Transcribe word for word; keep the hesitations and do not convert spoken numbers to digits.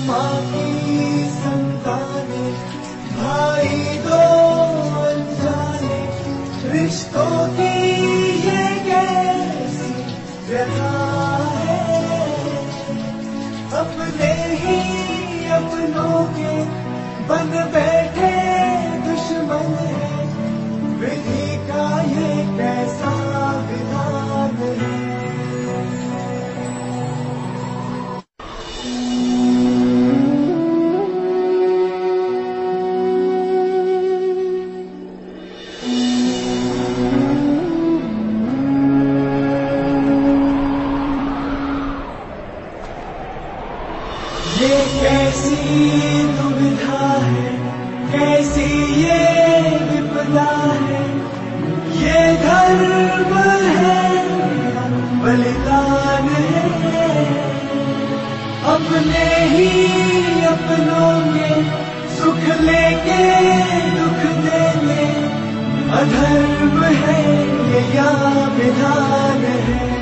माँ की संताने, भाई दो अनजाने, रिश्तों की ये कैसी व्यथा है। अपने ही अपनों के बन बैठे दुश्मन है, विधि का ये कैसा विधान है। ये कैसी दुविधा है, कैसी ये विपदा है, ये धर्म है बलिदान है। अपने ही अपनों में सुख लेके दुख देने, अधर्म है ये या विधान है।